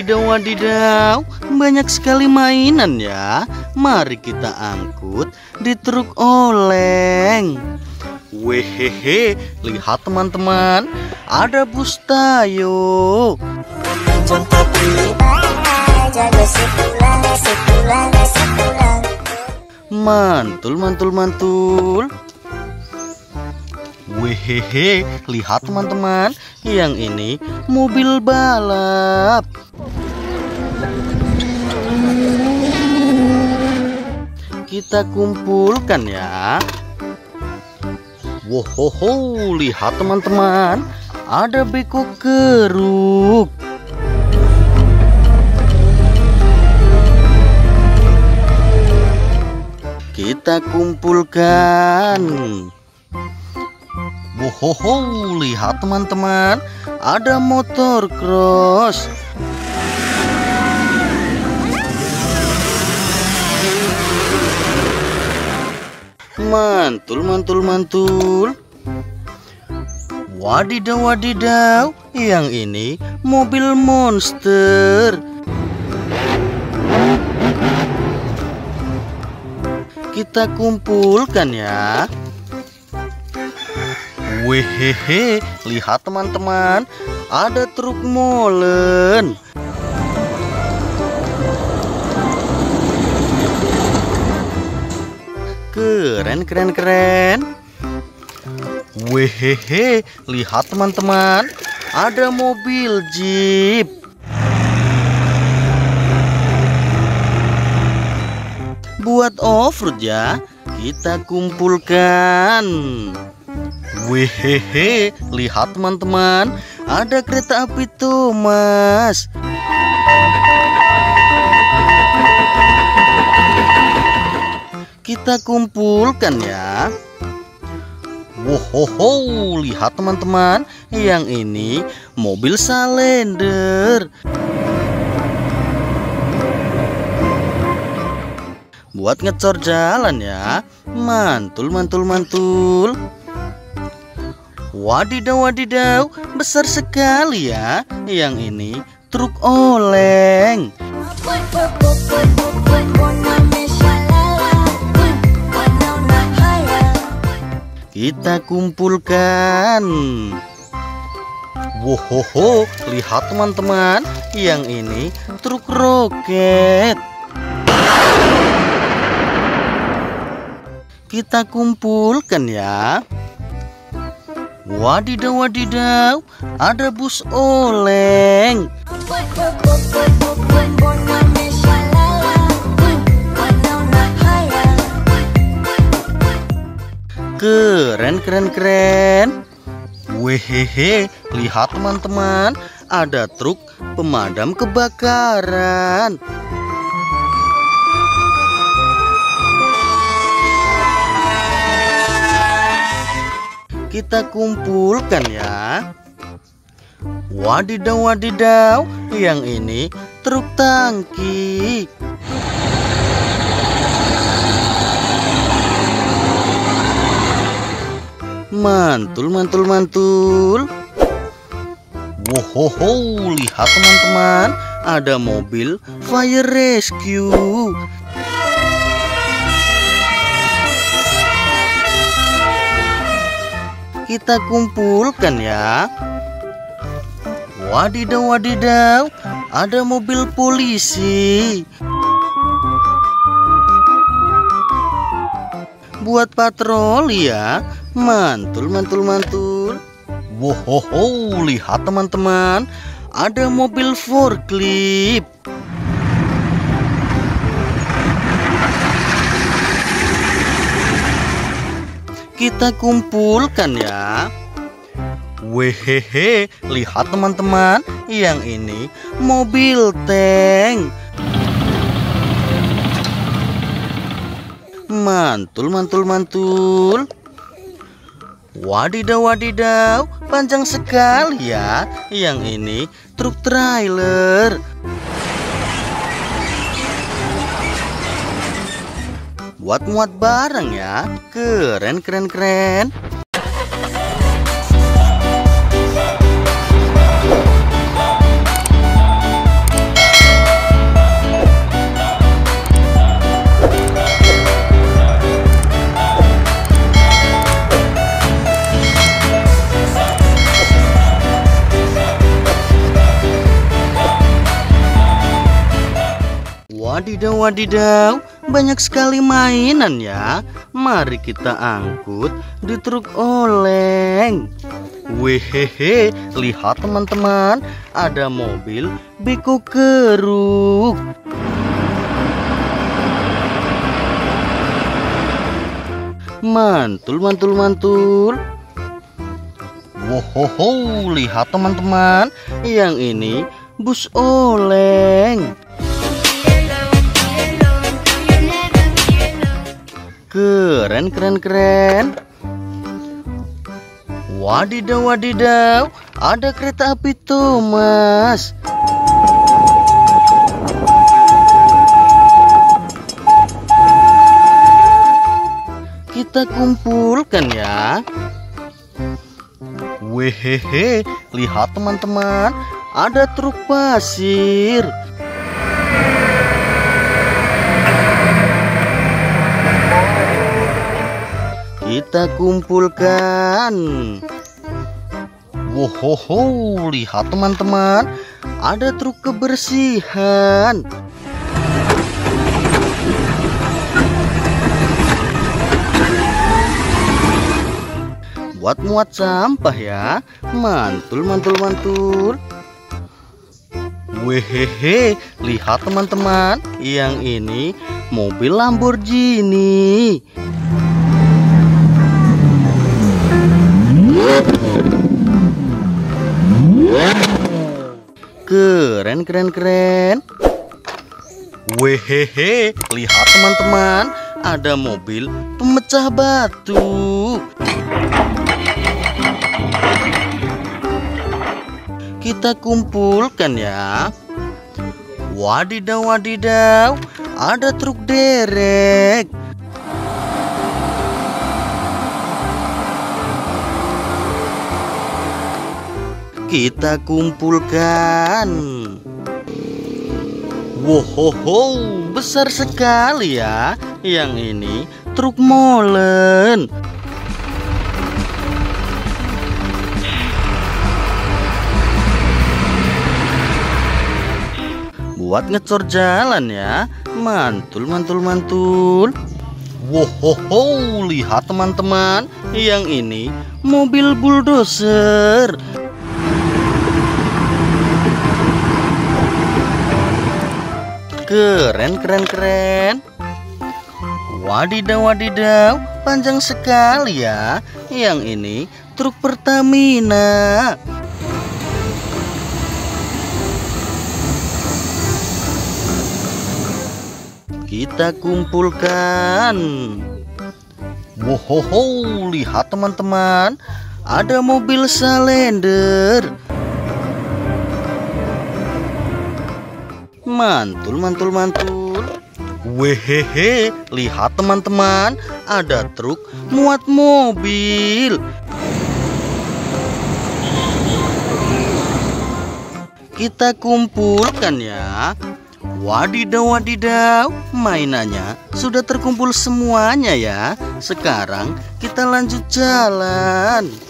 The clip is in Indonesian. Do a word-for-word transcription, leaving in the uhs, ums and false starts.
Wadidaw, wadidaw, banyak sekali mainan ya. Mari kita angkut di truk oleng. Wehehe, lihat teman-teman, ada bus Tayo. Mantul, mantul, mantul. Wehehe, lihat teman-teman, yang ini mobil balap. Kita kumpulkan ya. Wohoho, lihat teman-teman, ada beko keruk. Kita kumpulkan. Wohoho, lihat teman-teman, ada motor cross. Mantul, mantul, mantul. Wadidaw, wadidaw, yang ini mobil monster. Kita kumpulkan ya. Wehehe, lihat teman-teman, ada truk molen. Keren, keren, keren. Wehehe, lihat teman-teman, ada mobil jeep. Buat off-road ya, kita kumpulkan. Wehehe, lihat teman-teman, ada kereta api Thomas. Kita kumpulkan ya. Wohoho, lihat teman-teman, yang ini mobil Salender. Buat ngecor jalan ya. Mantul, mantul, mantul. Wadidaw, wadidaw, besar sekali ya. Yang ini truk oleng. Kita kumpulkan. Wohoho, lihat teman-teman, yang ini truk roket. Kita kumpulkan ya. Wadidaw, wadidaw, ada bus oleng. Keren, keren, keren. Wehehe, lihat teman-teman, ada truk pemadam kebakaran. Kita kumpulkan ya. Wadidaw, wadidaw, yang ini truk tangki. Mantul, mantul, mantul. Wohoho, lihat teman-teman, ada mobil fire rescue. Kita kumpulkan ya. Wadidaw, wadidaw, ada mobil polisi. Buat patroli ya. Mantul, mantul, mantul. Wohoho, lihat teman-teman, ada mobil forklift. Kita kumpulkan ya. Wehehe, lihat teman-teman, yang ini mobil tank. Mantul, mantul, mantul. Wadidaw, wadidaw, panjang sekali ya. Yang ini truk trailer. Buat muat barang ya. Keren, keren, keren. Wadidaw, wadidaw, banyak sekali mainan ya. Mari kita angkut di truk oleng. Wehehe, lihat teman-teman, ada mobil beko keruk. Mantul, mantul, mantul. Wohoho, lihat teman-teman, yang ini bus oleng. Keren, keren, keren. Wadidaw, wadidaw, ada kereta api Thomas. Kita kumpulkan ya. Wehehe, lihat teman-teman, ada truk pasir. Kita kumpulkan. Wohoho, lihat teman-teman, ada truk kebersihan. Buat muat sampah ya. Mantul, mantul, mantul. Wehehe, lihat teman-teman, yang ini mobil Lamborghini. Keren, keren, keren. Wehehe, lihat teman-teman, ada mobil pemecah batu. Kita kumpulkan ya. Wadidaw, wadidaw, ada truk derek. Kita kumpulkan. Wohoho, besar sekali ya. Yang ini truk molen. Buat ngecor jalan ya. Mantul, mantul, mantul. Wohoho, lihat teman-teman, yang ini mobil bulldozer. Keren, keren, keren. Wadidaw, wadidaw, panjang sekali ya. Yang ini truk Pertamina. Kita kumpulkan. Wohoho, lihat teman-teman, ada mobil Salender. Mantul, mantul, mantul. Wehehe, lihat teman-teman, ada truk muat mobil. Kita kumpulkan ya. Wadidaw, wadidaw, mainannya sudah terkumpul semuanya ya. Sekarang kita lanjut jalan.